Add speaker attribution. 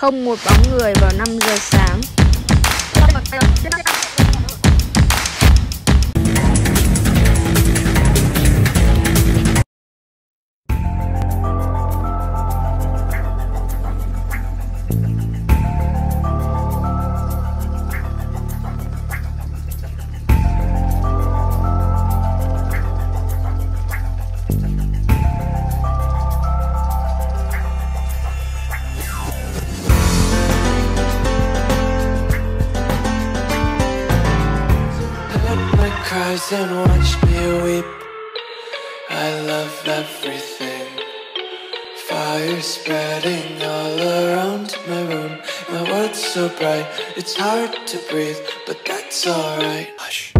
Speaker 1: Không một bóng người vào 5 giờ sáng.
Speaker 2: Cries and watch me weep. I love everything. Fire spreading all around my room. My world's so bright, it's hard to breathe, but that's alright. Hush.